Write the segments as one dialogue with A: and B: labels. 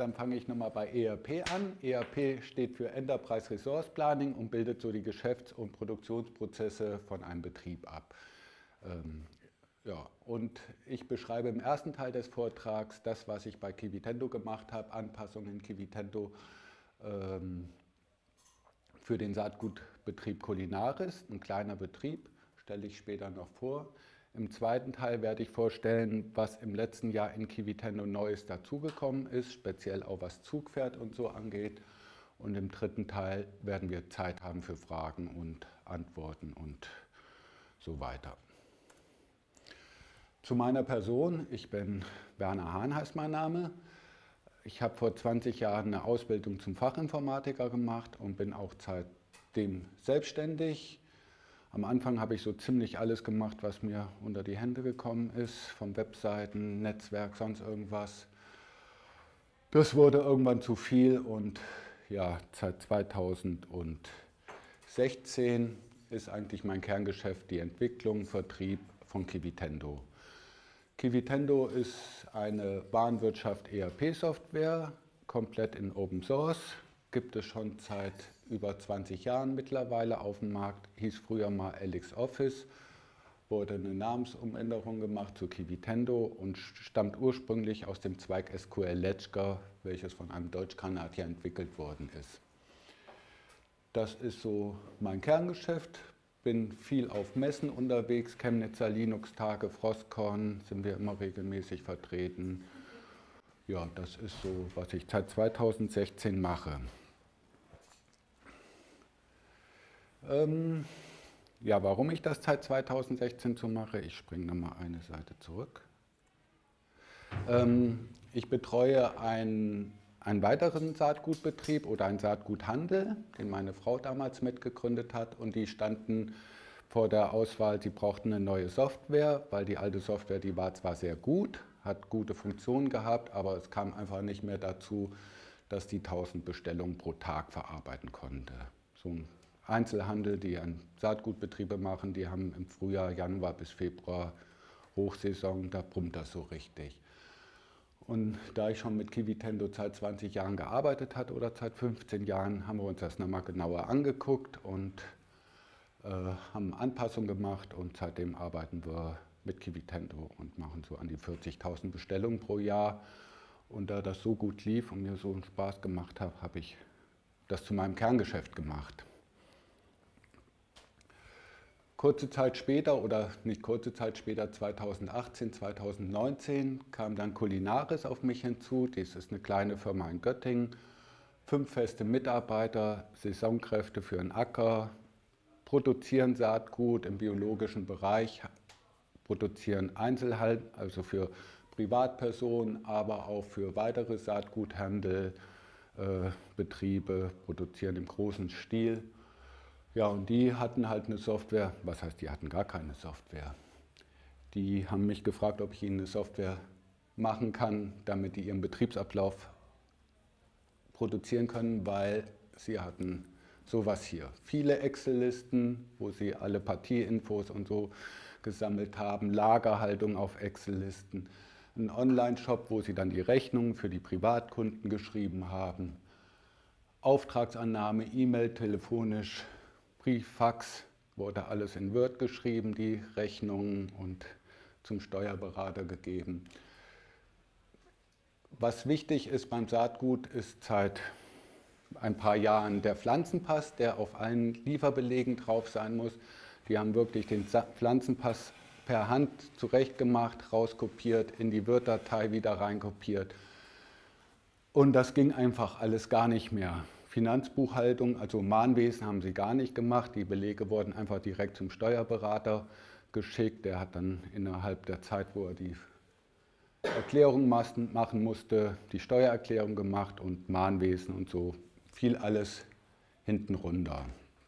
A: dann fange ich nochmal bei ERP an. ERP steht für Enterprise Resource Planning und bildet so die Geschäfts- und Produktionsprozesse von einem Betrieb ab. Ja, und ich beschreibe im ersten Teil des Vortrags das, was ich bei Kivitendo gemacht habe, Anpassungen in Kivitendo für den Saatgutbetrieb Culinaris, ein kleiner Betrieb, stelle ich später noch vor. Im zweiten Teil werde ich vorstellen, was im letzten Jahr in Kivitendo Neues dazugekommen ist, speziell auch was Zugpferd und so angeht. Und im dritten Teil werden wir Zeit haben für Fragen und Antworten und so weiter. Zu meiner Person, ich bin Werner Hahn, heißt mein Name. Ich habe vor 20 Jahren eine Ausbildung zum Fachinformatiker gemacht und bin auch seitdem selbstständig. Am Anfang habe ich so ziemlich alles gemacht, was mir unter die Hände gekommen ist, von Webseiten, Netzwerk, sonst irgendwas. Das wurde irgendwann zu viel und ja, seit 2016 ist eigentlich mein Kerngeschäft die Entwicklung, Vertrieb von Kivitendo. Kivitendo ist eine Warenwirtschaft ERP-Software, komplett in Open Source, gibt es schon seit über 20 Jahren mittlerweile auf dem Markt, hieß früher mal LXOffice, wurde eine Namensumänderung gemacht zu Kivitendo und stammt ursprünglich aus dem Zweig SQL Ledger, welches von einem Deutsch-Kanadier entwickelt worden ist. Das ist so mein Kerngeschäft. Bin viel auf Messen unterwegs, Chemnitzer Linux-Tage, Frostcon sind wir immer regelmäßig vertreten. Ja, das ist so, was ich seit 2016 mache. Ja, warum ich das seit 2016 so mache, ich springe nochmal eine Seite zurück. Ich betreue einen weiteren Saatgutbetrieb oder einen Saatguthandel, den meine Frau damals mitgegründet hat, und die standen vor der Auswahl, sie brauchten eine neue Software, weil die alte Software, die war zwar sehr gut, hat gute Funktionen gehabt, aber es kam einfach nicht mehr dazu, dass die 1000 Bestellungen pro Tag verarbeiten konnte. So ein Einzelhandel, die Saatgutbetriebe machen, die haben im Frühjahr, Januar bis Februar Hochsaison, da brummt das so richtig. Und da ich schon mit Kivitendo seit 20 Jahren gearbeitet habe oder seit 15 Jahren, haben wir uns das nochmal genauer angeguckt und haben Anpassungen gemacht und seitdem arbeiten wir mit Kivitendo und machen so an die 40.000 Bestellungen pro Jahr. Und da das so gut lief und mir so einen Spaß gemacht hat, habe ich das zu meinem Kerngeschäft gemacht. Kurze Zeit später, oder nicht kurze Zeit später, 2018, 2019, kam dann Culinaris auf mich hinzu. Dies ist eine kleine Firma in Göttingen. 5 feste Mitarbeiter, Saisonkräfte für den Acker, produzieren Saatgut im biologischen Bereich, produzieren Einzelhandel, also für Privatpersonen, aber auch für weitere Saatguthandel, Betriebe, produzieren im großen Stil. Ja, und die hatten halt eine Software, was heißt, die hatten gar keine Software. Die haben mich gefragt, ob ich ihnen eine Software machen kann, damit die ihren Betriebsablauf produzieren können, weil sie hatten sowas hier. Viele Excel-Listen, wo sie alle Partieinfos und so gesammelt haben, Lagerhaltung auf Excel-Listen, ein Online-Shop, wo sie dann die Rechnungen für die Privatkunden geschrieben haben, Auftragsannahme, E-Mail, telefonisch, Brief, Fax, wurde alles in Word geschrieben, die Rechnungen, und zum Steuerberater gegeben. Was wichtig ist beim Saatgut, ist seit ein paar Jahren der Pflanzenpass, der auf allen Lieferbelegen drauf sein muss. Die haben wirklich den Pflanzenpass per Hand zurechtgemacht, rauskopiert, in die Word-Datei wieder reinkopiert. Und das ging einfach alles gar nicht mehr. Finanzbuchhaltung, also Mahnwesen haben sie gar nicht gemacht. Die Belege wurden einfach direkt zum Steuerberater geschickt. Der hat dann innerhalb der Zeit, wo er die Erklärung machen musste, die Steuererklärung gemacht, und Mahnwesen und so, fiel alles hinten runter.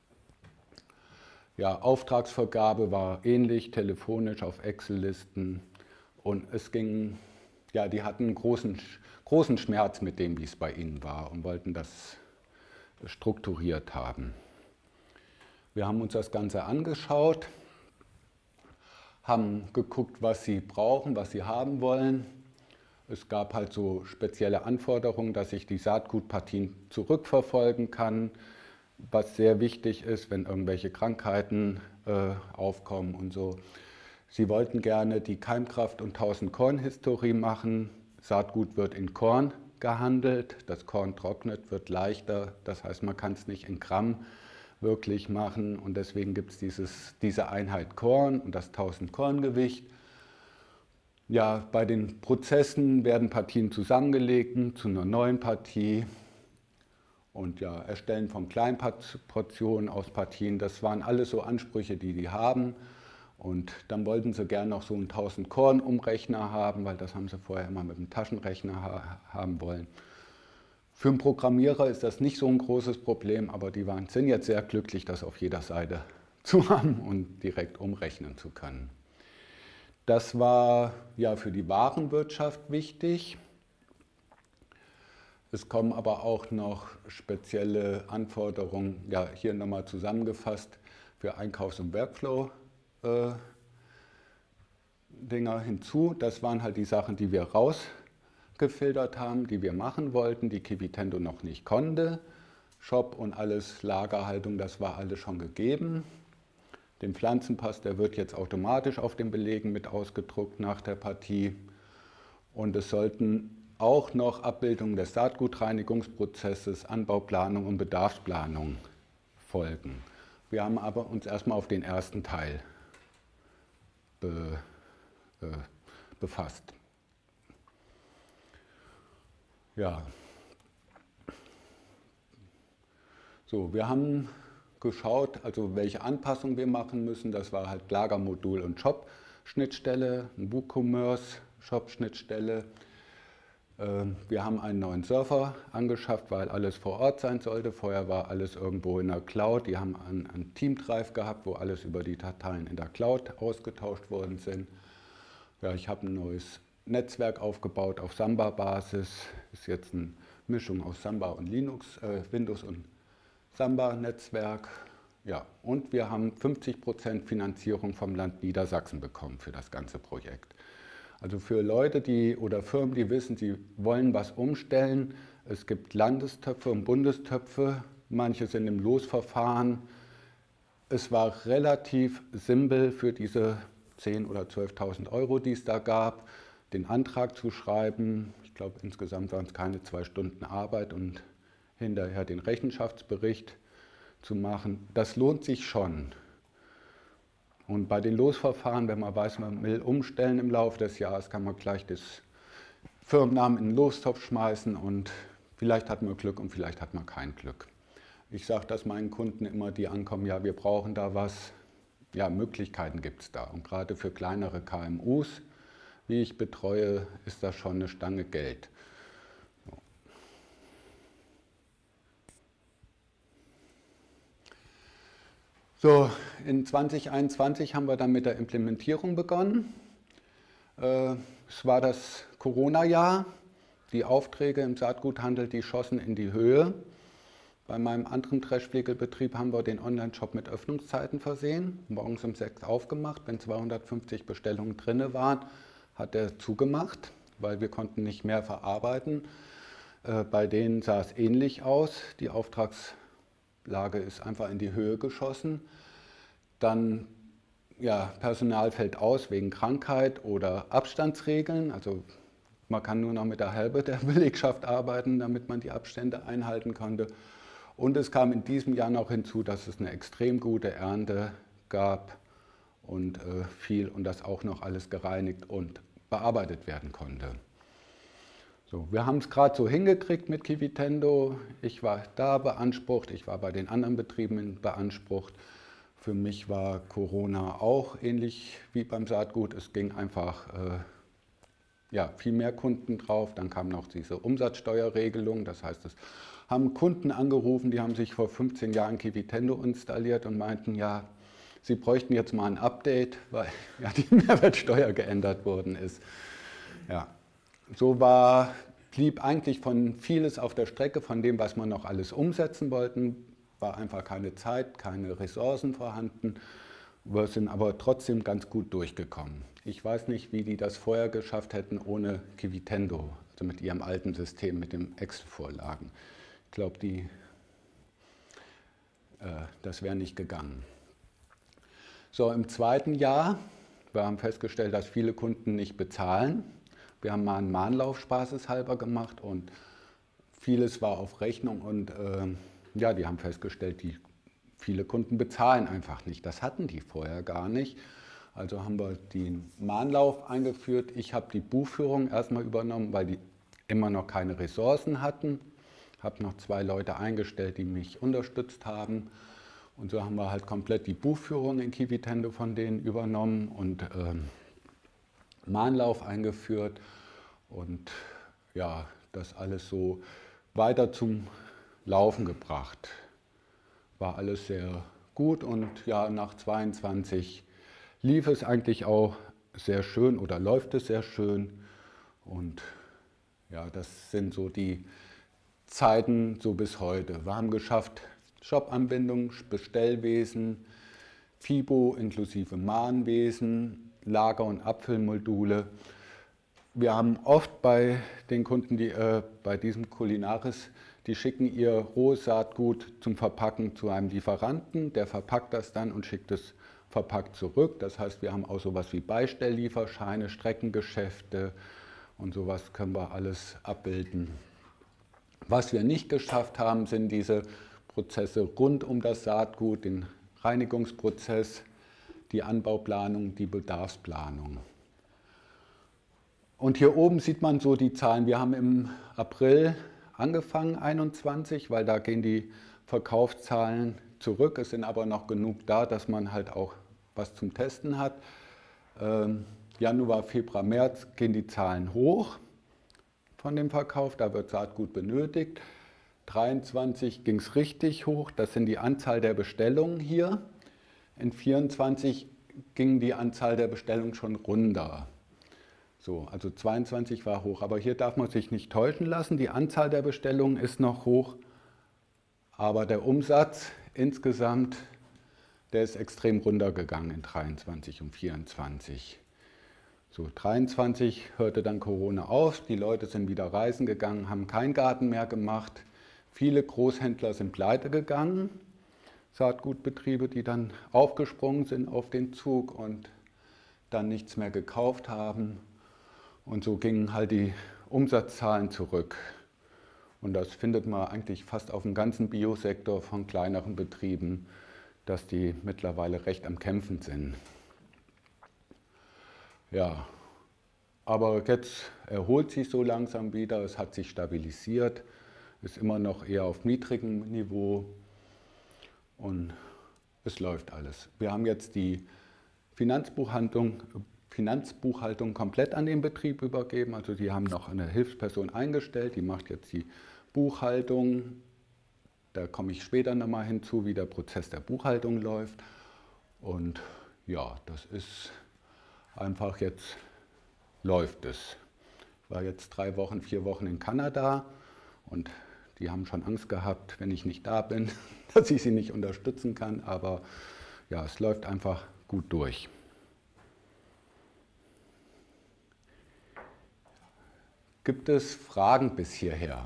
A: Ja, Auftragsvergabe war ähnlich, telefonisch auf Excel-Listen, und es ging, ja, die hatten einen großen Schmerz mit dem, wie es bei ihnen war, und wollten das strukturiert haben. Wir haben uns das Ganze angeschaut, haben geguckt, was sie brauchen, was sie haben wollen. Es gab halt so spezielle Anforderungen, dass ich die Saatgutpartien zurückverfolgen kann, was sehr wichtig ist, wenn irgendwelche Krankheiten aufkommen und so. Sie wollten gerne die Keimkraft und 1000-Korn-Historie machen. Saatgut wird in Korn gehandelt, das Korn trocknet, wird leichter, das heißt, man kann es nicht in Gramm wirklich machen und deswegen gibt es diese Einheit Korn und das 1000-Korn-Gewicht. Ja, bei den Prozessen werden Partien zusammengelegt zu einer neuen Partie und ja, Erstellen von Kleinportionen aus Partien, das waren alles so Ansprüche, die haben. Und dann wollten sie gerne noch so einen 1000-Korn-Umrechner haben, weil das haben sie vorher immer mit dem Taschenrechner haben wollen. Für einen Programmierer ist das nicht so ein großes Problem, aber die sind jetzt sehr glücklich, das auf jeder Seite zu haben und direkt umrechnen zu können. Das war ja für die Warenwirtschaft wichtig. Es kommen aber auch noch spezielle Anforderungen, ja, hier nochmal zusammengefasst, für Einkaufs- und Workflow-Dinger hinzu. Das waren halt die Sachen, die wir rausgefiltert haben, die wir machen wollten, die Kivitendo noch nicht konnte. Shop und alles, Lagerhaltung, das war alles schon gegeben. Den Pflanzenpass, der wird jetzt automatisch auf den Belegen mit ausgedruckt nach der Partie. Und es sollten auch noch Abbildungen des Saatgutreinigungsprozesses, Anbauplanung und Bedarfsplanung folgen. Wir haben aber uns erstmal auf den ersten Teil befasst. Ja. So, wir haben geschaut, also welche Anpassungen wir machen müssen. Das war halt Lagermodul und Shop-Schnittstelle, ein WooCommerce-Shop-Schnittstelle. Wir haben einen neuen Server angeschafft, weil alles vor Ort sein sollte. Vorher war alles irgendwo in der Cloud. Die haben einen Team-Drive gehabt, wo alles über die Dateien in der Cloud ausgetauscht worden sind. Ja, ich habe ein neues Netzwerk aufgebaut auf Samba-Basis. Ist jetzt eine Mischung aus Samba und Linux, Windows und Samba-Netzwerk. Ja, und wir haben 50% Finanzierung vom Land Niedersachsen bekommen für das ganze Projekt. Also für Leute oder Firmen, die wissen, sie wollen was umstellen. Es gibt Landestöpfe und Bundestöpfe, manche sind im Losverfahren. Es war relativ simpel für diese 10.000 oder 12.000 Euro, die es da gab, den Antrag zu schreiben. Ich glaube, insgesamt waren es keine 2 Stunden Arbeit und hinterher den Rechenschaftsbericht zu machen. Das lohnt sich schon. Und bei den Losverfahren, wenn man weiß, man will umstellen im Laufe des Jahres, kann man gleich das Firmennamen in den Lostopf schmeißen und vielleicht hat man Glück und vielleicht hat man kein Glück. Ich sage das meinen Kunden immer, die ankommen, ja, wir brauchen da was. Ja, Möglichkeiten gibt es da. Und gerade für kleinere KMUs, wie ich betreue, ist das schon eine Stange Geld. So, in 2021 haben wir dann mit der Implementierung begonnen. Es war das Corona-Jahr. Die Aufträge im Saatguthandel, die schossen in die Höhe. Bei meinem anderen Dreschflegelbetrieb haben wir den Online-Shop mit Öffnungszeiten versehen. Morgens um 6 aufgemacht. Wenn 250 Bestellungen drin waren, hat er zugemacht, weil wir konnten nicht mehr verarbeiten. Bei denen sah es ähnlich aus. Die Auftragslage ist einfach in die Höhe geschossen. Dann, ja, Personal fällt aus wegen Krankheit oder Abstandsregeln. Also man kann nur noch mit der Hälfte der Belegschaft arbeiten, damit man die Abstände einhalten konnte. Und es kam in diesem Jahr noch hinzu, dass es eine extrem gute Ernte gab und viel und das auch noch alles gereinigt und bearbeitet werden konnte. So, wir haben es gerade so hingekriegt mit Kivitendo. Ich war da beansprucht, ich war bei den anderen Betrieben beansprucht. Für mich war Corona auch ähnlich wie beim Saatgut. Es ging einfach ja, viel mehr Kunden drauf. Dann kam noch diese Umsatzsteuerregelung. Das heißt, es haben Kunden angerufen, die haben sich vor 15 Jahren Kivitendo installiert und meinten, ja, sie bräuchten jetzt mal ein Update, weil ja die Mehrwertsteuer geändert worden ist. Ja. So blieb eigentlich von vieles auf der Strecke, von dem, was wir noch alles umsetzen wollten, war einfach keine Zeit, keine Ressourcen vorhanden. Wir sind aber trotzdem ganz gut durchgekommen. Ich weiß nicht, wie die das vorher geschafft hätten ohne Kivitendo, also mit ihrem alten System, mit den Excel-Vorlagen. Ich glaube, das wäre nicht gegangen. So, im zweiten Jahr, wir haben festgestellt, dass viele Kunden nicht bezahlen. Wir haben mal einen Mahnlauf spaßeshalber gemacht und vieles war auf Rechnung und ja, die haben festgestellt, viele Kunden bezahlen einfach nicht. Das hatten die vorher gar nicht. Also haben wir den Mahnlauf eingeführt. Ich habe die Buchführung erstmal übernommen, weil die immer noch keine Ressourcen hatten. Habe noch 2 Leute eingestellt, die mich unterstützt haben. Und so haben wir halt komplett die Buchführung in Kivitendo von denen übernommen und Mahnlauf eingeführt. Und ja, das alles so weiter zum Laufen gebracht. War alles sehr gut und ja, nach 22 lief es eigentlich auch sehr schön oder läuft es sehr schön. Und ja, das sind so die Zeiten so bis heute. Wir haben geschafft, Shop-Anbindung, Bestellwesen, FIBO inklusive Mahnwesen, Lager- und Abfüllmodule. Wir haben oft bei den Kunden, die bei diesem Kulinaris, die schicken ihr rohes Saatgut zum Verpacken zu einem Lieferanten, der verpackt das dann und schickt es verpackt zurück. Das heißt, wir haben auch sowas wie Beistelllieferscheine, Streckengeschäfte und sowas können wir alles abbilden. Was wir nicht geschafft haben, sind diese Prozesse rund um das Saatgut, den Reinigungsprozess, die Anbauplanung, die Bedarfsplanung. Und hier oben sieht man so die Zahlen. Wir haben im April angefangen, 21, weil da gehen die Verkaufszahlen zurück. Es sind aber noch genug da, dass man halt auch was zum Testen hat. Januar, Februar, März gehen die Zahlen hoch von dem Verkauf. Da wird Saatgut benötigt. 23 ging es richtig hoch. Das sind die Anzahl der Bestellungen hier. In 24 ging die Anzahl der Bestellungen schon runter. So, also 22 war hoch, aber hier darf man sich nicht täuschen lassen. Die Anzahl der Bestellungen ist noch hoch, aber der Umsatz insgesamt, der ist extrem runtergegangen in 23 und 24. So, 23 hörte dann Corona auf, die Leute sind wieder reisen gegangen, haben keinen Garten mehr gemacht. Viele Großhändler sind pleite gegangen, Saatgutbetriebe, die dann aufgesprungen sind auf den Zug und dann nichts mehr gekauft haben. Und so gingen halt die Umsatzzahlen zurück. Und das findet man eigentlich fast auf dem ganzen Biosektor von kleineren Betrieben, dass die mittlerweile recht am Kämpfen sind. Ja, aber jetzt erholt sich so langsam wieder, es hat sich stabilisiert, ist immer noch eher auf niedrigem Niveau und es läuft alles. Wir haben jetzt die Finanzbuchhaltung komplett an den Betrieb übergeben. Also die haben noch eine Hilfsperson eingestellt, die macht jetzt die Buchhaltung. Da komme ich später nochmal hinzu, wie der Prozess der Buchhaltung läuft. Und ja, das ist einfach jetzt, läuft es. Ich war jetzt 3 Wochen, 4 Wochen in Kanada und die haben schon Angst gehabt, wenn ich nicht da bin, dass ich sie nicht unterstützen kann. Aber ja, es läuft einfach gut durch. Gibt es Fragen bis hierher?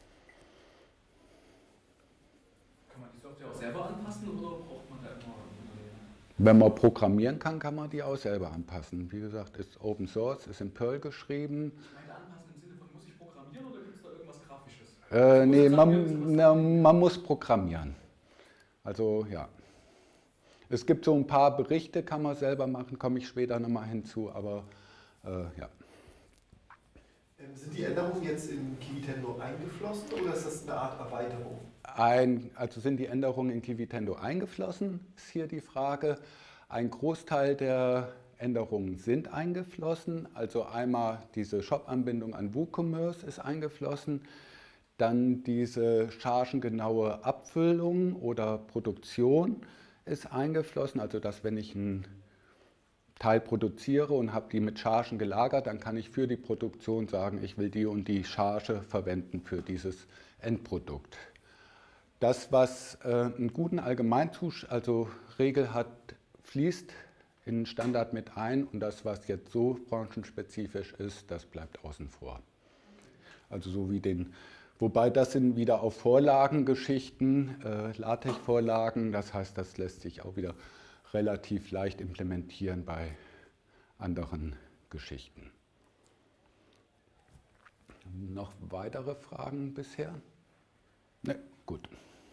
B: Kann man die Software auch selber anpassen oder braucht man da immer ein Unternehmen?
A: Wenn man programmieren kann, kann man die auch selber anpassen. Wie gesagt, ist Open Source, ist in Perl geschrieben.
B: Ich meine anpassen im Sinne von, muss ich programmieren oder gibt es da irgendwas Grafisches?
A: Nee, man muss programmieren. Also ja. Es gibt so ein paar Berichte, kann man selber machen, komme ich später nochmal hinzu, aber ja.
C: Sind die Änderungen jetzt in Kivitendo eingeflossen oder ist das eine Art Erweiterung?
A: Also sind die Änderungen in Kivitendo eingeflossen, ist hier die Frage. Ein Großteil der Änderungen sind eingeflossen. Also einmal diese Shop-Anbindung an WooCommerce ist eingeflossen. Dann diese chargengenaue Abfüllung oder Produktion ist eingeflossen. Also dass wenn ich einen Teil produziere und habe die mit Chargen gelagert, dann kann ich für die Produktion sagen, ich will die und die Charge verwenden für dieses Endprodukt. Das, was einen guten Regel hat fließt in den Standard mit ein und das, was jetzt so branchenspezifisch ist, das bleibt außen vor. Also so wie wobei das sind wieder auf Vorlagengeschichten, LaTeX-Vorlagen, das heißt, das lässt sich auch wieder relativ leicht implementieren bei anderen Geschichten. Noch weitere Fragen bisher? Ne, gut.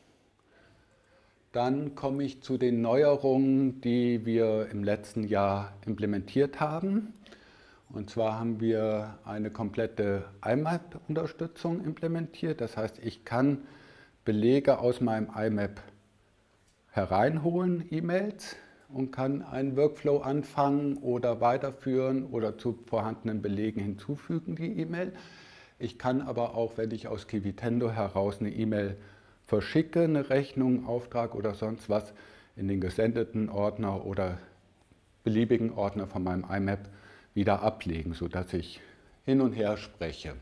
A: Dann komme ich zu den Neuerungen, die wir im letzten Jahr implementiert haben. Und zwar haben wir eine komplette IMAP-Unterstützung implementiert. Das heißt, ich kann Belege aus meinem IMAP hereinholen, E-Mails, und kann einen Workflow anfangen oder weiterführen oder zu vorhandenen Belegen hinzufügen, die E-Mail. Ich kann aber auch, wenn ich aus Kivitendo heraus eine E-Mail verschicke, eine Rechnung, Auftrag oder sonst was, in den gesendeten Ordner oder beliebigen Ordner von meinem IMAP wieder ablegen, sodass ich hin und her spreche.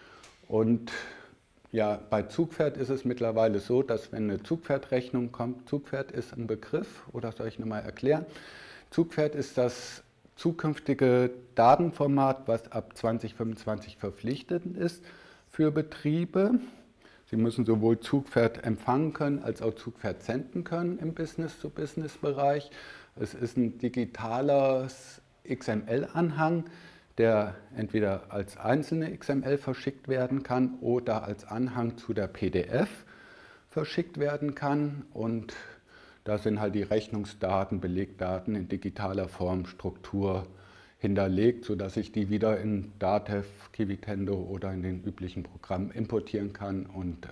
A: Und ja, bei Zugpferd ist es mittlerweile so, dass wenn eine Zugpferdrechnung kommt, Zugpferd ist ein Begriff, oder soll ich nochmal erklären? Zugpferd ist das zukünftige Datenformat, was ab 2025 verpflichtend ist für Betriebe. Sie müssen sowohl Zugpferd empfangen können, als auch Zugpferd senden können im Business-to-Business-Bereich. Es ist ein digitaler XML-Anhang, der entweder als einzelne XML verschickt werden kann oder als Anhang zu der PDF verschickt werden kann. Und da sind halt die Rechnungsdaten, Belegdaten in digitaler Form, Struktur hinterlegt, sodass ich die wieder in Datev, Kivitendo oder in den üblichen Programmen importieren kann und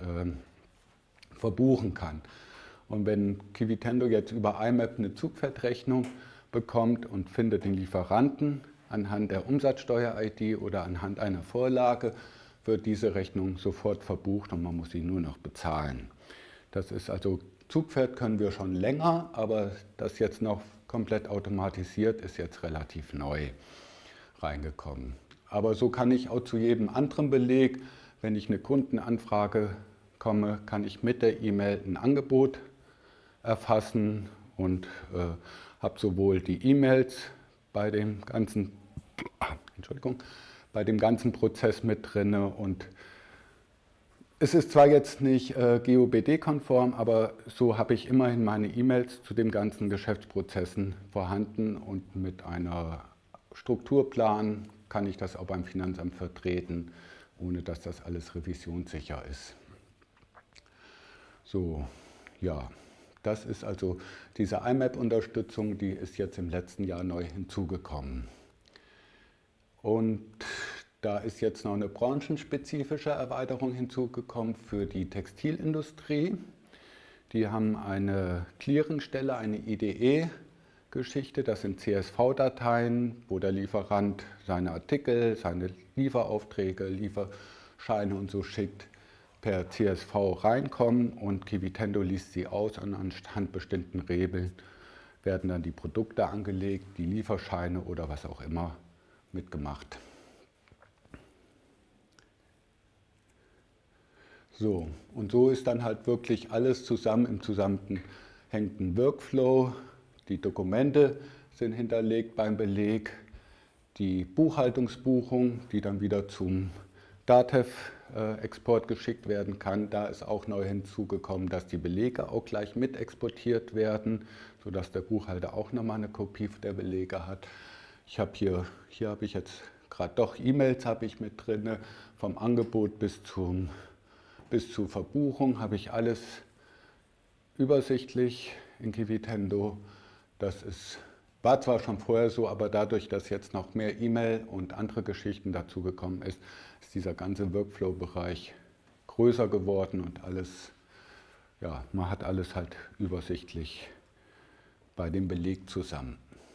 A: verbuchen kann. Und wenn Kivitendo jetzt über IMAP eine Zugpferdrechnung bekommt und findet den Lieferanten anhand der Umsatzsteuer-ID oder anhand einer Vorlage, wird diese Rechnung sofort verbucht und man muss sie nur noch bezahlen. Das ist also, Zugpferd können wir schon länger, aber das jetzt noch komplett automatisiert ist jetzt relativ neu reingekommen. Aber so kann ich auch zu jedem anderen Beleg, wenn ich eine Kundenanfrage komme, kann ich mit der E-Mail ein Angebot erfassen und habe sowohl die E-Mails bei dem ganzen Prozess mit drin und es ist zwar jetzt nicht GOBD-konform, aber so habe ich immerhin meine E-Mails zu den ganzen Geschäftsprozessen vorhanden und mit einer Strukturplan kann ich das auch beim Finanzamt vertreten, ohne dass das alles revisionssicher ist. So, ja, das ist also diese IMAP-Unterstützung, die ist jetzt im letzten Jahr neu hinzugekommen. Und da ist jetzt noch eine branchenspezifische Erweiterung hinzugekommen für die Textilindustrie. Die haben eine Clearingstelle, eine IDE-Geschichte, das sind CSV-Dateien, wo der Lieferant seine Artikel, seine Lieferaufträge, Lieferscheine und so schickt, per CSV reinkommen und Kivitendo liest sie aus und anhand bestimmten Regeln werden dann die Produkte angelegt, die Lieferscheine oder was auch immer mitgemacht. So, und so ist dann halt wirklich alles zusammen im zusammenhängenden Workflow. Die Dokumente sind hinterlegt beim Beleg, die Buchhaltungsbuchung, die dann wieder zum Datev-Export geschickt werden kann. Da ist auch neu hinzugekommen, dass die Belege auch gleich mit exportiert werden, sodass der Buchhalter auch nochmal eine Kopie der Belege hat. Ich habe hier habe ich jetzt gerade doch E-Mails habe ich mit drin, vom Angebot bis zur Verbuchung habe ich alles übersichtlich in Kivitendo. Das war zwar schon vorher so, aber dadurch, dass jetzt noch mehr E-Mail und andere Geschichten dazugekommen ist, ist dieser ganze Workflow-Bereich größer geworden und alles, ja, man hat alles halt übersichtlich bei dem Beleg zusammen.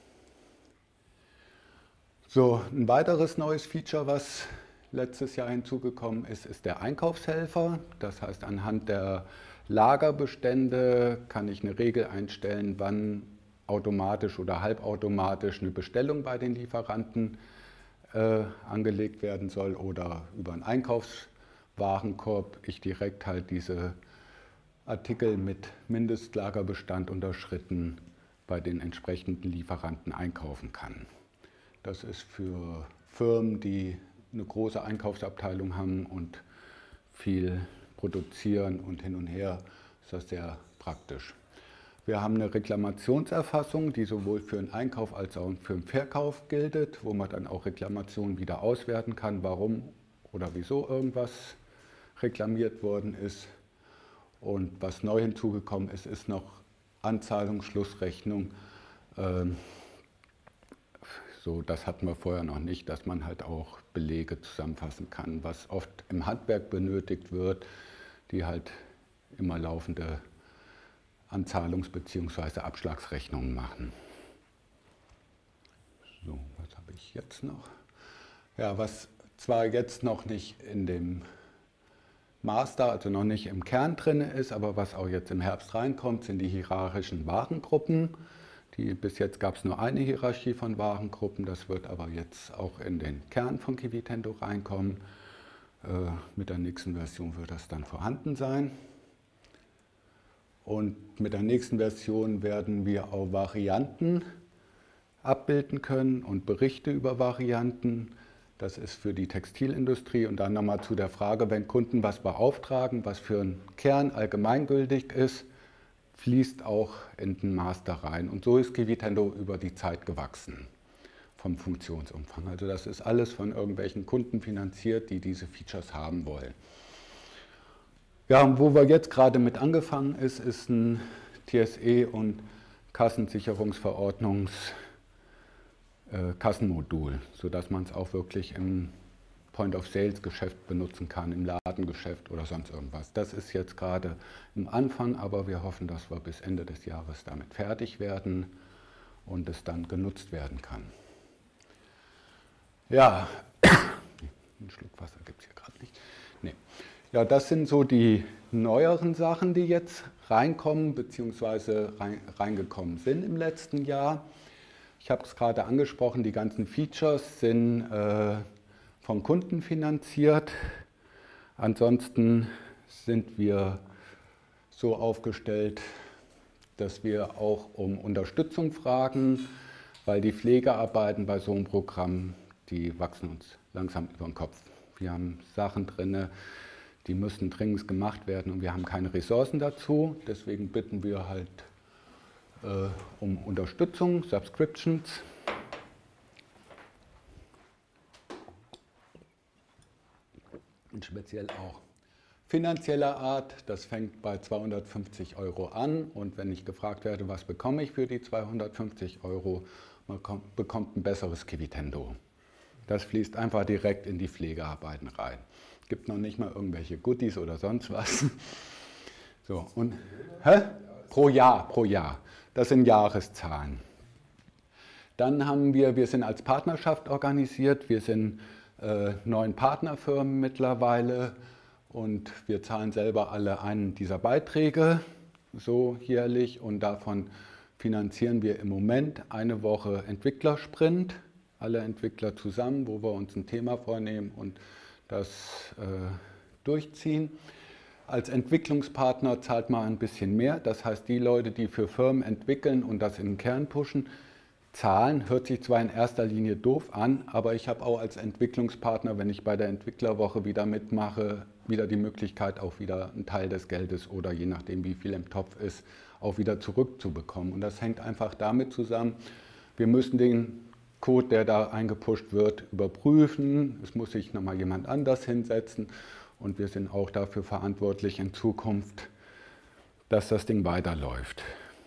A: So, ein weiteres neues Feature, was letztes Jahr hinzugekommen ist, ist der Einkaufshelfer. Das heißt, anhand der Lagerbestände kann ich eine Regel einstellen, wann automatisch oder halbautomatisch eine Bestellung bei den Lieferanten angelegt werden soll oder über einen Einkaufswarenkorb ich direkt halt diese Artikel mit Mindestlagerbestand unterschritten bei den entsprechenden Lieferanten einkaufen kann. Das ist für Firmen, die eine große Einkaufsabteilung haben und viel produzieren und hin und her, ist das sehr praktisch. Wir haben eine Reklamationserfassung, die sowohl für den Einkauf als auch für den Verkauf gilt, wo man dann auch Reklamationen wieder auswerten kann, warum oder wieso irgendwas reklamiert worden ist. Und was neu hinzugekommen ist, ist noch Anzahlungsschlussrechnung. So, das hatten wir vorher noch nicht, dass man halt auch Belege zusammenfassen kann, was oft im Handwerk benötigt wird, die halt immer laufende Anzahlungs- bzw. Abschlagsrechnungen machen. So, was habe ich jetzt noch? Ja, was zwar jetzt noch nicht in dem Master, also noch nicht im Kern drin ist, aber was auch jetzt im Herbst reinkommt, sind die hierarchischen Warengruppen. Bis jetzt gab es nur eine Hierarchie von Warengruppen, das wird aber jetzt auch in den Kern von Kivitendo reinkommen. Mit der nächsten Version wird das dann vorhanden sein. Und mit der nächsten Version werden wir auch Varianten abbilden können und Berichte über Varianten. Das ist für die Textilindustrie. Und dann nochmal zu der Frage, wenn Kunden was beauftragen, was für einen Kern allgemeingültig ist, fließt auch in den Master rein. Und so ist Kivitendo über die Zeit gewachsen vom Funktionsumfang. Also das ist alles von irgendwelchen Kunden finanziert, die diese Features haben wollen. Ja, und wo wir jetzt gerade mit angefangen ist ein TSE und Kassensicherungsverordnungs Kassenmodul, sodass man es auch wirklich im Point-of-Sales-Geschäft benutzen kann, im Ladengeschäft oder sonst irgendwas. Das ist jetzt gerade im Anfang, aber wir hoffen, dass wir bis Ende des Jahres damit fertig werden und es dann genutzt werden kann. Ja, einen Schluck Wasser gibt es hier gerade nicht. Nee. Ja, das sind so die neueren Sachen, die jetzt reinkommen bzw. reingekommen sind im letzten Jahr. Ich habe es gerade angesprochen, die ganzen Features sind vom Kunden finanziert. Ansonsten sind wir so aufgestellt, dass wir auch um Unterstützung fragen, weil die Pflegearbeiten bei so einem Programm, die wachsen uns langsam über den Kopf. Wir haben Sachen drin, die müssen dringend gemacht werden und wir haben keine Ressourcen dazu. Deswegen bitten wir halt um Unterstützung, Subscriptions. Und speziell auch finanzieller Art. Das fängt bei 250 € an und wenn ich gefragt werde, was bekomme ich für die 250 €, man bekommt ein besseres Kivitendo. Das fließt einfach direkt in die Pflegearbeiten rein. Es gibt noch nicht mal irgendwelche Goodies oder sonst was. So, und pro Jahr. Das sind Jahreszahlen. Dann haben wir sind als Partnerschaft organisiert, wir sind 9 Partnerfirmen mittlerweile und wir zahlen selber alle einen dieser Beiträge, so jährlich, und davon finanzieren wir im Moment eine Woche Entwicklersprint, alle Entwickler zusammen, wo wir uns ein Thema vornehmen und das durchziehen. Als Entwicklungspartner zahlt man ein bisschen mehr, das heißt, die Leute, die für Firmen entwickeln und das in den Kern pushen, zahlen, hört sich zwar in erster Linie doof an, aber ich habe auch als Entwicklungspartner, wenn ich bei der Entwicklerwoche wieder mitmache, wieder die Möglichkeit, auch wieder einen Teil des Geldes oder je nachdem, wie viel im Topf ist, auch wieder zurückzubekommen. Und das hängt einfach damit zusammen, wir müssen den Code, der da eingepusht wird, überprüfen. Es muss sich nochmal jemand anders hinsetzen. Und wir sind auch dafür verantwortlich in Zukunft, dass das Ding weiterläuft.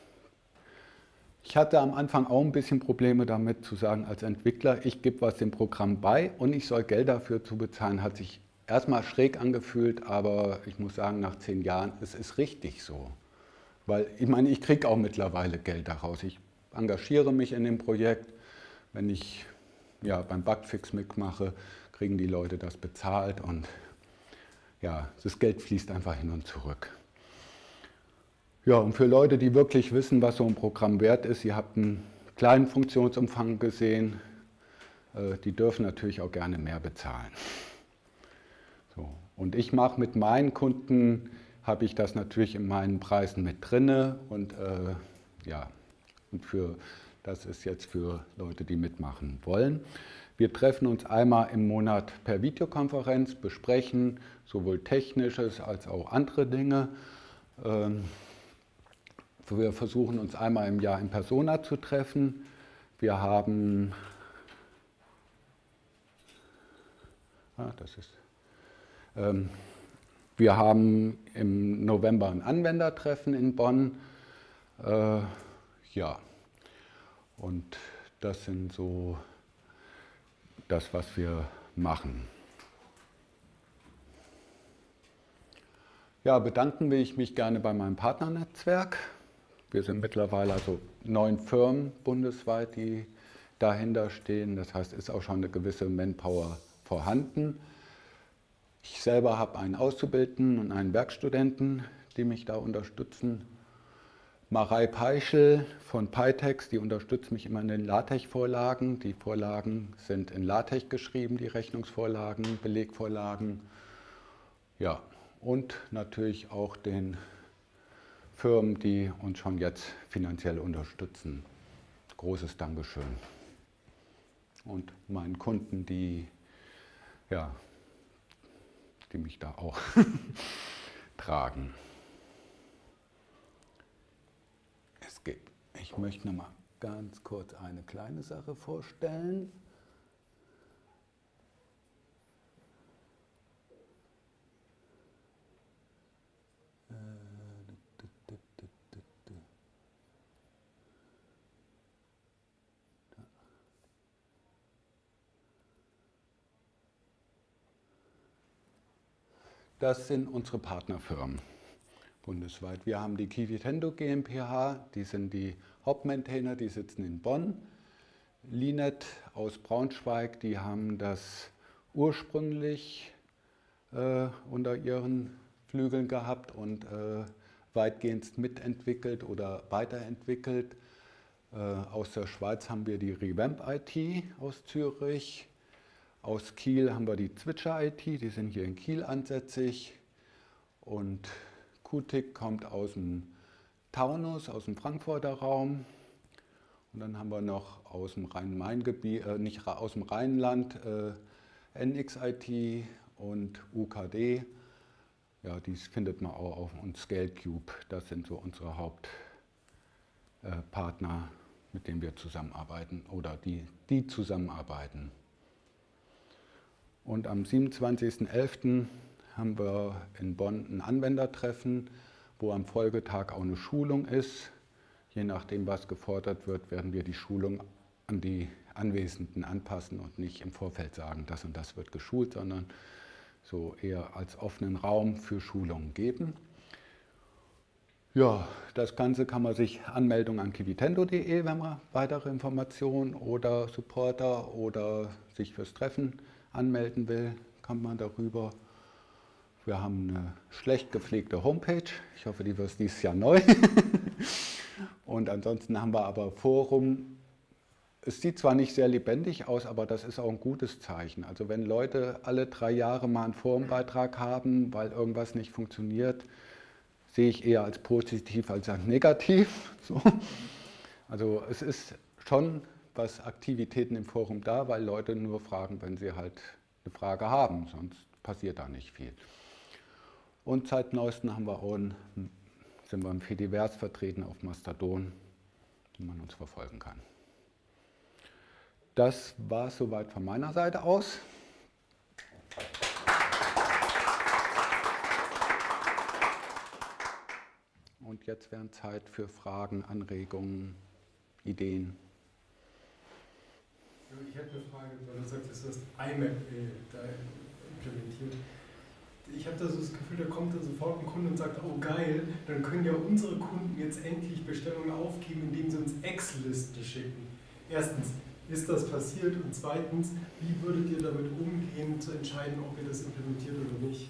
A: Ich hatte am Anfang auch ein bisschen Probleme damit zu sagen, als Entwickler, ich gebe was dem Programm bei und ich soll Geld dafür zu bezahlen. Hat sich erstmal schräg angefühlt, aber ich muss sagen, nach 10 Jahren, es ist richtig so. Weil ich meine, ich kriege auch mittlerweile Geld daraus. Ich engagiere mich in dem Projekt. Wenn ich beim Bugfix mitmache, kriegen die Leute das bezahlt und ja, das Geld fließt einfach hin und zurück. Ja, und für Leute, die wirklich wissen, was so ein Programm wert ist, ihr habt einen kleinen Funktionsumfang gesehen, die dürfen natürlich auch gerne mehr bezahlen. So. Und ich mache mit meinen Kunden, habe ich das natürlich in meinen Preisen mit drinne und Und das ist jetzt für Leute, die mitmachen wollen. Wir treffen uns einmal im Monat per Videokonferenz, besprechen sowohl Technisches als auch andere Dinge. Wir versuchen uns einmal im Jahr in Persona zu treffen. Wir haben im November ein Anwendertreffen in Bonn. Ja, und das sind so das, was wir machen. Ja, bedanken will ich mich gerne bei meinem Partnernetzwerk. Wir sind mittlerweile also 9 Firmen bundesweit, die dahinter stehen. Das heißt, ist auch schon eine gewisse Manpower vorhanden. Ich selber habe einen Auszubildenden und einen Werkstudenten, die mich da unterstützen. Marei Peischel von Pytex, die unterstützt mich immer in den LaTeX-Vorlagen. Die Vorlagen sind in LaTeX geschrieben, die Rechnungsvorlagen, Belegvorlagen. Ja, und natürlich auch den Firmen, die uns schon jetzt finanziell unterstützen. Großes Dankeschön. Und meinen Kunden, die mich da auch tragen. Ich möchte noch mal ganz kurz eine kleine Sache vorstellen. Das sind unsere Partnerfirmen bundesweit. Wir haben die KiwiTendo GmbH, die sind die Hauptmaintainer, die sitzen in Bonn. Linet aus Braunschweig, die haben das ursprünglich unter ihren Flügeln gehabt und weitgehend mitentwickelt oder weiterentwickelt. Aus der Schweiz haben wir die Revamp IT aus Zürich. Aus Kiel haben wir die Zwitscher IT, die sind hier in Kiel ansässig. Und QTIC kommt aus dem Taunus, aus dem Frankfurter Raum. Und dann haben wir noch aus dem Rhein-Main-Gebiet, nicht aus dem Rheinland, NXIT und UKD. Ja, dies findet man auch auf und ScaleCube. Das sind so unsere Hauptpartner, mit denen wir zusammenarbeiten oder die zusammenarbeiten. Und am 27.11. haben wir in Bonn ein Anwendertreffen, wo am Folgetag auch eine Schulung ist. Je nachdem, was gefordert wird, werden wir die Schulung an die Anwesenden anpassen und nicht im Vorfeld sagen, das und das wird geschult, sondern so eher als offenen Raum für Schulungen geben. Ja, das Ganze kann man sich Anmeldung an kiwitendo.de, wenn man weitere Informationen oder Supporter oder sich fürs Treffen anmelden will, kann man darüber. Wir haben eine schlecht gepflegte Homepage. Ich hoffe, die wird dieses Jahr neu. Und ansonsten haben wir aber Forum. Es sieht zwar nicht sehr lebendig aus, aber das ist auch ein gutes Zeichen. Also wenn Leute alle 3 Jahre mal einen Forumbeitrag haben, weil irgendwas nicht funktioniert, sehe ich eher als positiv als als negativ. So. Also es ist schon was Aktivitäten im Forum da, weil Leute nur fragen, wenn sie halt eine Frage haben, sonst passiert da nicht viel. Und seit neuestem sind wir im Fediverse vertreten auf Mastodon, wo man uns verfolgen kann. Das war es soweit von meiner Seite aus. Und jetzt wäre Zeit für Fragen, Anregungen, Ideen.
D: Ich hätte eine Frage, weil du sagst, du hast IMAP da implementiert. Ich habe da so das Gefühl, da kommt da sofort ein Kunde und sagt, oh geil, dann können ja unsere Kunden jetzt endlich Bestellungen aufgeben, indem sie uns Excel-Listen schicken. Erstens, ist das passiert? Und zweitens, wie würdet ihr damit umgehen, zu entscheiden, ob ihr das implementiert oder nicht?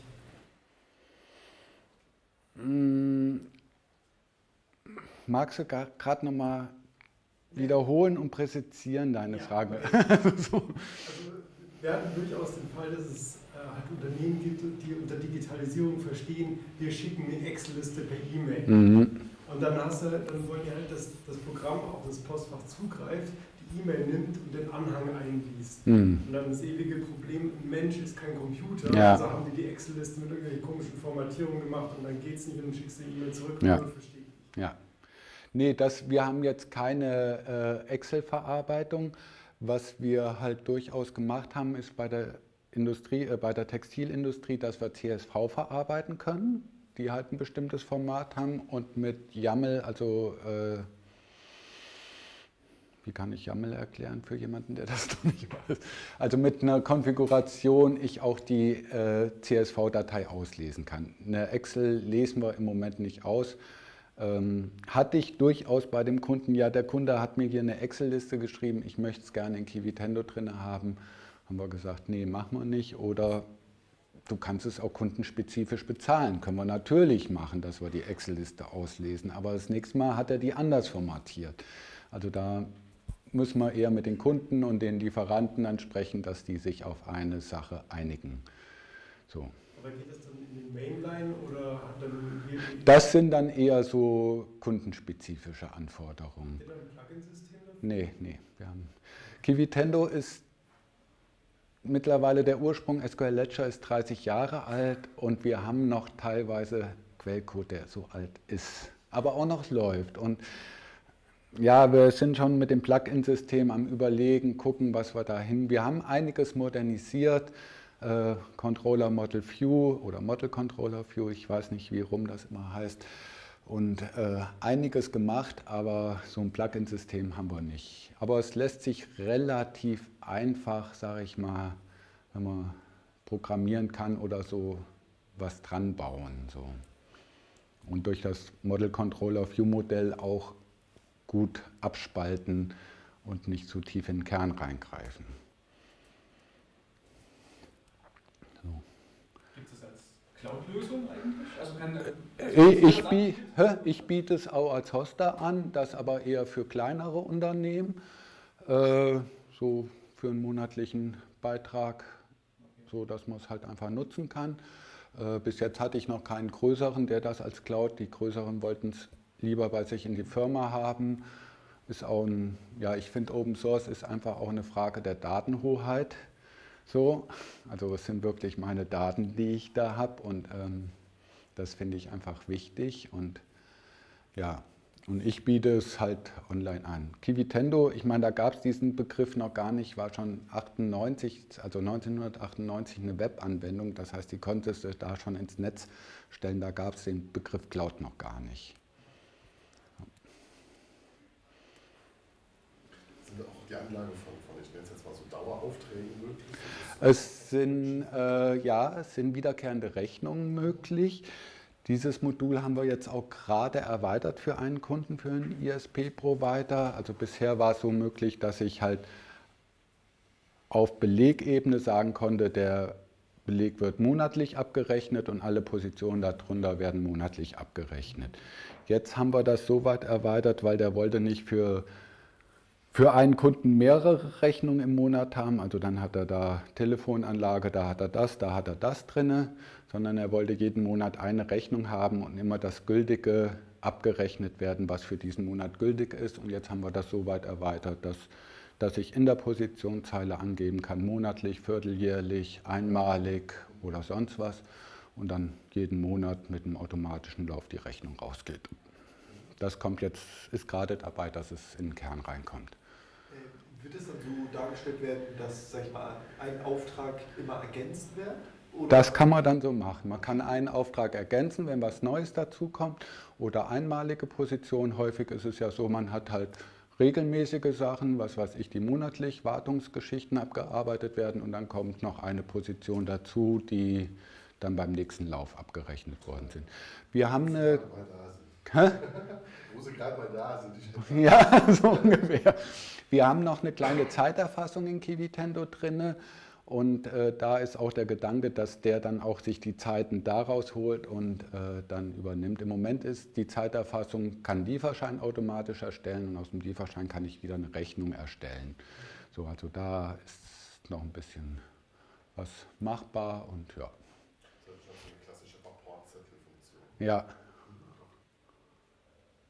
A: Magst du gerade nochmal wiederholen und präzisieren deine Frage?
D: Also wir hatten durchaus den Fall, dass es halt Unternehmen gibt, die unter Digitalisierung verstehen, wir schicken eine Excel-Liste per E-Mail. Und dann wollen die halt, dass das Programm auf das Postfach zugreift, die E-Mail nimmt und den Anhang einliest. Und dann das ewige Problem, ein Mensch ist kein Computer, also haben die Excel-Liste mit irgendwelchen komischen Formatierungen gemacht und dann geht es nicht und dann schickst du die E-Mail zurück und dann verstehe ich nicht.
A: Ja. Nee, wir haben jetzt keine Excel-Verarbeitung. Was wir halt durchaus gemacht haben, ist bei der Textilindustrie, dass wir CSV verarbeiten können, die halt ein bestimmtes Format haben und mit YAML, also wie kann ich YAML erklären für jemanden, der das noch nicht weiß? Also mit einer Konfiguration ich auch die CSV-Datei auslesen kann. Eine Excel lesen wir im Moment nicht aus. Hatte ich durchaus bei dem Kunden, ja, der Kunde hat mir hier eine Excel-Liste geschrieben, ich möchte es gerne in Kivitendo drin haben. Haben wir gesagt, nee, machen wir nicht. Oder du kannst es auch kundenspezifisch bezahlen. Können wir natürlich machen, dass wir die Excel-Liste auslesen. Aber das nächste Mal hat er die anders formatiert. Also da müssen wir eher mit den Kunden und den Lieferanten dann sprechen, dass die sich auf eine Sache einigen. So.
D: Aber geht das dann in den Mainline oder hat dann hier
A: Das sind dann eher so kundenspezifische Anforderungen.
D: ein Plugin-System dafür?
A: Nee. Kivitendo ist mittlerweile, der Ursprung SQL Ledger ist 30 Jahre alt und wir haben noch teilweise Quellcode, der so alt ist, aber auch noch läuft. Und ja, wir sind schon mit dem Plugin-System am Überlegen, gucken, was wir da hin. Wir haben einiges modernisiert. Controller Model View oder Model Controller View, ich weiß nicht, wie rum das immer heißt, und einiges gemacht, aber so ein Plugin-System haben wir nicht. Aber es lässt sich relativ einfach, sage ich mal, wenn man programmieren kann oder so, was dran bauen. So. Und durch das Model Controller View Modell auch gut abspalten und nicht zu tief in den Kern reingreifen.
B: Gibt es das als Cloud-Lösung eigentlich? Also
A: Ich biete es auch als Hoster an, das aber eher für kleinere Unternehmen, so für einen monatlichen Beitrag, so dass man es halt einfach nutzen kann. Bis jetzt hatte ich noch keinen größeren, der das als Cloud, die größeren wollten es lieber bei sich in die Firma haben. Ist auch ich finde Open Source ist einfach auch eine Frage der Datenhoheit. So, also es sind wirklich meine Daten, die ich da habe und das finde ich einfach wichtig und ja, und ich biete es halt online an. Kivitendo, ich meine, da gab es diesen Begriff noch gar nicht, war schon 1998 eine Webanwendung, das heißt, die konntest du da schon ins Netz stellen, da gab es den Begriff Cloud noch gar nicht.
C: Sind auch die Anlage von ich nenne es jetzt mal so Daueraufträgen möglich?
A: Es sind wiederkehrende Rechnungen möglich. Dieses Modul haben wir jetzt auch gerade erweitert für einen Kunden, für einen ISP-Provider. Also bisher war es so möglich, dass ich halt auf Belegebene sagen konnte, der Beleg wird monatlich abgerechnet und alle Positionen darunter werden monatlich abgerechnet. Jetzt haben wir das so weit erweitert, weil der wollte nicht für einen Kunden mehrere Rechnungen im Monat haben, also dann hat er da Telefonanlage, da hat er das drin, sondern er wollte jeden Monat eine Rechnung haben und immer das Gültige abgerechnet werden, was für diesen Monat gültig ist. Und jetzt haben wir das so weit erweitert, dass ich in der Positionszeile angeben kann, monatlich, vierteljährlich, einmalig oder sonst was und dann jeden Monat mit einem automatischen Lauf die Rechnung rausgeht. Das ist gerade dabei, dass es in den Kern reinkommt.
C: Wird es dann so dargestellt werden, dass, sag ich mal, ein Auftrag immer ergänzt wird? Oder?
A: Das kann man dann so machen. Man kann einen Auftrag ergänzen, wenn was Neues dazukommt oder einmalige Positionen. Häufig ist es ja so, man hat halt regelmäßige Sachen, was weiß ich, die monatlich Wartungsgeschichten abgearbeitet werden und dann kommt noch eine Position dazu, die dann beim nächsten Lauf abgerechnet worden sind. Wir haben eine...
C: Wo sie gerade mal da sind.
A: Ja, so ungefähr. Wir haben noch eine kleine Zeiterfassung in Kivitendo drin und da ist auch der Gedanke, dass der dann auch sich die Zeiten daraus holt und dann übernimmt. Im Moment ist die Zeiterfassung, kann Lieferschein automatisch erstellen und aus dem Lieferschein kann ich wieder eine Rechnung erstellen. So, also da ist noch ein bisschen was machbar und ja.
C: Das ist eine klassische Rapportzettelfunktion.
A: Ja.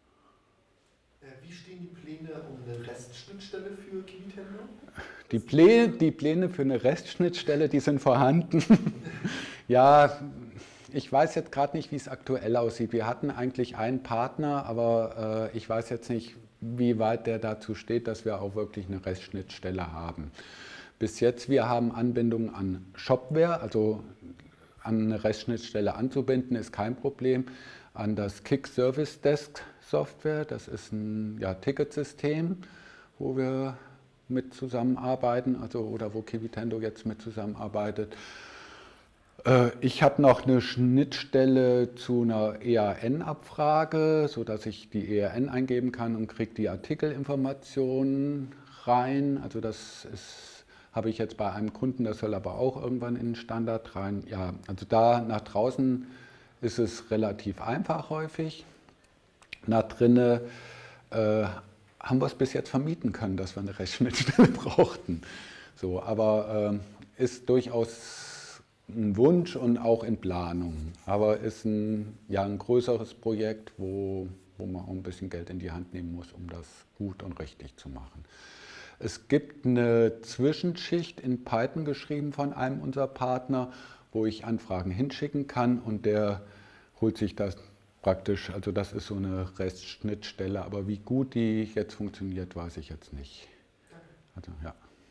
C: bestehen die Pläne um eine Restschnittstelle für Kivitendo?
A: Die Pläne für eine Restschnittstelle, die sind vorhanden. Ja, ich weiß jetzt gerade nicht, wie es aktuell aussieht. Wir hatten eigentlich einen Partner, aber ich weiß jetzt nicht, wie weit der dazu steht, dass wir auch wirklich eine Restschnittstelle haben. Bis jetzt, wir haben Anbindungen an Shopware, also an eine Restschnittstelle anzubinden, ist kein Problem. An das Kick Service Desk Software, das ist ein Ticketsystem, wo wir mit zusammenarbeiten, also oder wo Kivitendo jetzt mit zusammenarbeitet. Ich habe noch eine Schnittstelle zu einer EAN-Abfrage, sodass ich die EAN eingeben kann und kriege die Artikelinformationen rein. Also das habe ich jetzt bei einem Kunden, das soll aber auch irgendwann in den Standard rein. Ja, also da nach draußen ist es relativ einfach häufig. Nach drinnen haben wir es bis jetzt vermieten können, dass wir eine Restschnittstelle brauchten. So, aber ist durchaus ein Wunsch und auch in Planung. Aber ist ein größeres Projekt, wo man auch ein bisschen Geld in die Hand nehmen muss, um das gut und richtig zu machen. Es gibt eine Zwischenschicht in Python geschrieben von einem unserer Partner, wo ich Anfragen hinschicken kann und der holt sich das praktisch, also das ist so eine Restschnittstelle, aber wie gut die jetzt funktioniert, weiß ich jetzt nicht. Also, ja.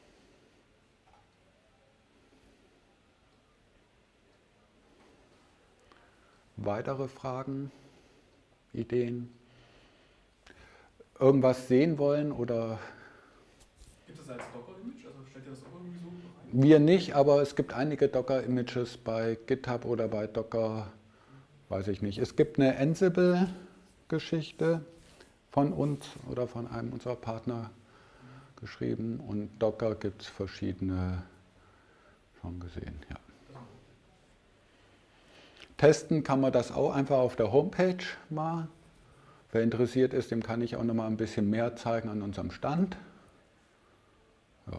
A: Weitere Fragen, Ideen? Irgendwas sehen wollen oder?
B: Gibt es das als Docker-Image? Also stellt ihr das auch irgendwie so rein?
A: Wir nicht, aber es gibt einige Docker-Images bei GitHub oder bei Docker, weiß ich nicht. Es gibt eine Ansible-Geschichte von uns oder von einem unserer Partner geschrieben und Docker gibt es verschiedene, schon gesehen, ja. Testen kann man das auch einfach auf der Homepage mal. Wer interessiert ist, dem kann ich auch noch mal ein bisschen mehr zeigen an unserem Stand. Ja.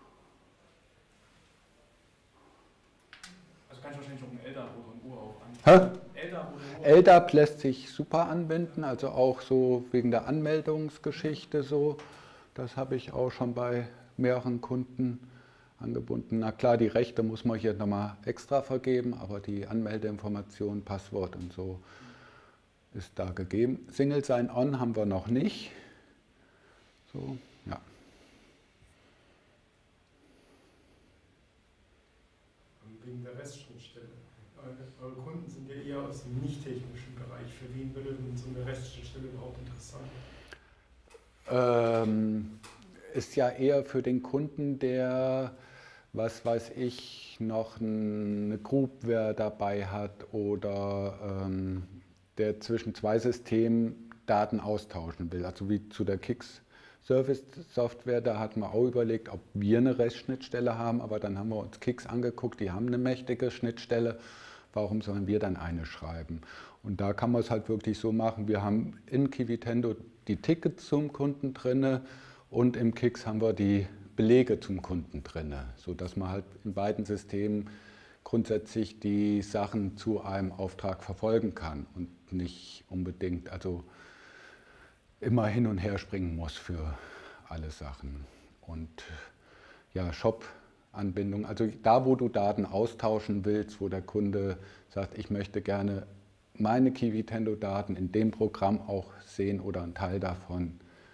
B: Also kann ich wahrscheinlich auch ein LDAP oder ein UA auch anbieten. LDAP oder UA?
A: LDAP lässt sich super anbinden, also auch so wegen der Anmeldungsgeschichte so. Das habe ich auch schon bei mehreren Kunden angebunden. Na klar, die Rechte muss man hier nochmal extra vergeben, aber die Anmeldeinformation, Passwort und so ist da gegeben. Single Sign-On haben wir noch nicht. So, ja.
D: Wegen der Restschnittstelle. Eure Kunden sind ja eher aus dem nicht-technischen Bereich. Für wen würde denn so eine Restschnittstelle überhaupt interessant?
A: Ist ja eher für den Kunden, der, was weiß ich, noch eine Groupware dabei hat oder der zwischen zwei Systemen Daten austauschen will. Also wie zu der Kix Service Software, da hatten wir auch überlegt, ob wir eine REST-Schnittstelle haben, aber dann haben wir uns Kix angeguckt, die haben eine mächtige Schnittstelle, warum sollen wir dann eine schreiben? Und da kann man es halt wirklich so machen, wir haben in Kivitendo die Tickets zum Kunden drin und im Kix haben wir die Belege zum Kunden drin, sodass man halt in beiden Systemen grundsätzlich die Sachen zu einem Auftrag verfolgen kann und nicht unbedingt also immer hin und her springen muss für alle Sachen. Und ja, Shop-Anbindung, also da, wo du Daten austauschen willst, wo der Kunde sagt, ich möchte gerne meine Kivitendo-Daten in dem Programm auch sehen oder einen Teil davon,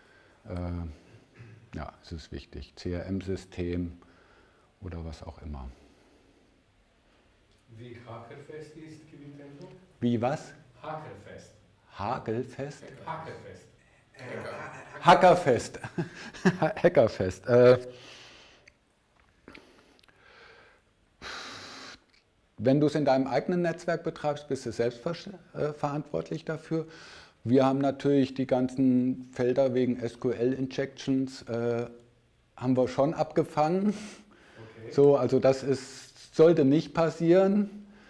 A: ja, es ist wichtig. CRM-System oder was auch immer.
E: Wie hakelfest ist Kivitendo?
A: Wie was?
E: Hakelfest.
A: Hagelfest?
E: Hakelfest.
A: Hackerfest. Hackerfest. Wenn du es in deinem eigenen Netzwerk betreibst, bist du selbst verantwortlich dafür. Wir haben natürlich die ganzen Felder wegen SQL-Injections haben wir schon abgefangen. Okay. So, also das sollte nicht passieren.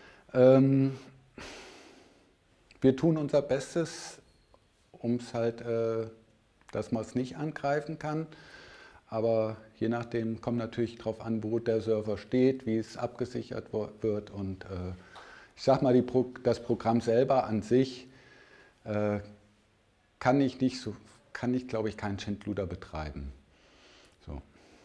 A: Wir tun unser Bestes, um es halt, dass man es nicht angreifen kann. Aber je nachdem kommt natürlich darauf an, wo der Server steht, wie es abgesichert wird. Und ich sag mal, das Programm selber an sich kann kann ich, glaube ich, keinen Schindluder betreiben. So.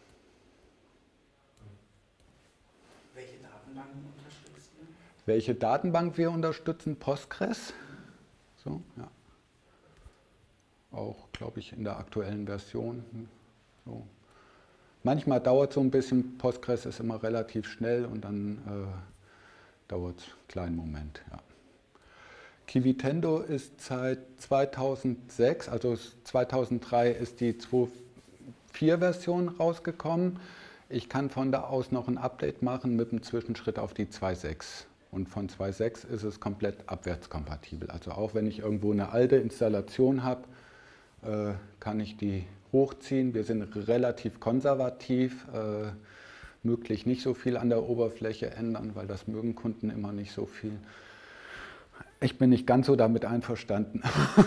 F: Welche Datenbanken unterstützen wir?
A: Welche Datenbank wir unterstützen? Postgres. So, ja. Auch, glaube ich, in der aktuellen Version. So. Manchmal dauert es so ein bisschen, Postgres ist immer relativ schnell und dann dauert es einen kleinen Moment. Ja. Kivitendo ist seit 2006, also 2003 ist die 2.4-Version rausgekommen. Ich kann von da aus noch ein Update machen mit einem Zwischenschritt auf die 2.6. Und von 2.6 ist es komplett abwärtskompatibel. Also auch wenn ich irgendwo eine alte Installation habe, kann ich die hochziehen. Wir sind relativ konservativ, möglich nicht so viel an der Oberfläche ändern, weil das mögen Kunden immer nicht so viel. Ich bin nicht ganz so damit einverstanden.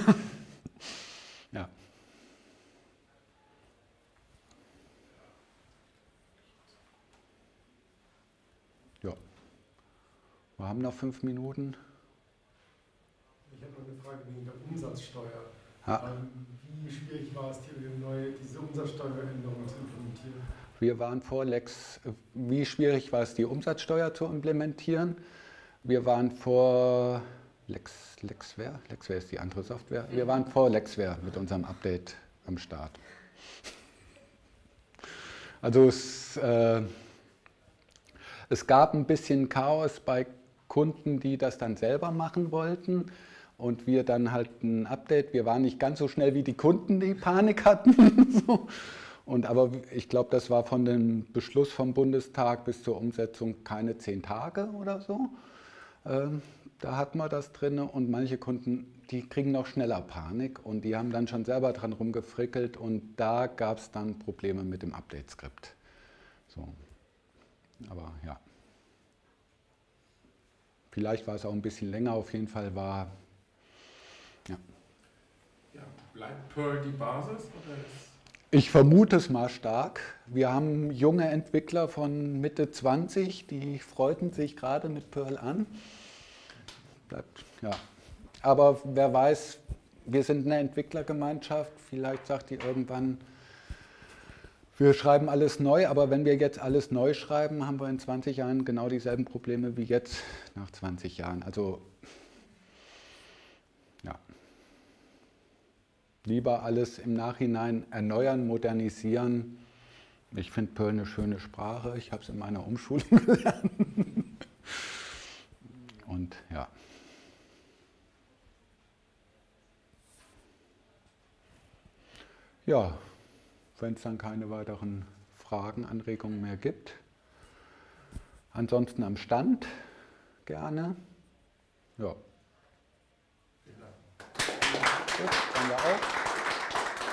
A: Ja. Ja. Wir haben noch 5 Minuten.
D: Ich habe noch eine Frage wegen der Umsatzsteuer.
A: Ja.
D: Wie schwierig war es, diese Umsatzsteueränderung zu implementieren?
A: Wir waren wie schwierig war es, die Umsatzsteuer zu implementieren? Wir waren vor Lexware ist die andere Software. Wir waren vor Lexware mit unserem Update am Start. Also es gab ein bisschen Chaos bei Kunden, die das dann selber machen wollten. Und wir dann halt ein Update, wir waren nicht ganz so schnell wie die Kunden, die Panik hatten. So. Aber ich glaube, das war von dem Beschluss vom Bundestag bis zur Umsetzung keine 10 Tage oder so. Da hatten wir das drin und manche Kunden, die kriegen noch schneller Panik und die haben dann schon selber dran rumgefrickelt und da gab es dann Probleme mit dem Update-Skript. So. Aber ja. Vielleicht war es auch ein bisschen länger, auf jeden Fall war. Ja.
E: Ja, bleibt Perl die Basis? Oder ist
A: Ich vermute es mal stark. Wir haben junge Entwickler von Mitte 20, die freuten sich gerade mit Perl an. Ja. Aber wer weiß, wir sind eine Entwicklergemeinschaft, vielleicht sagt die irgendwann, wir schreiben alles neu, aber wenn wir jetzt alles neu schreiben, haben wir in 20 Jahren genau dieselben Probleme wie jetzt nach 20 Jahren. Also ja. Lieber alles im Nachhinein erneuern, modernisieren. Ich finde Perl eine schöne Sprache. Ich habe es in meiner Umschulung gelernt. Und ja. Ja, wenn es dann keine weiteren Fragen, Anregungen mehr gibt. Ansonsten am Stand gerne. Ja.
E: Vielen Dank.
A: Gut.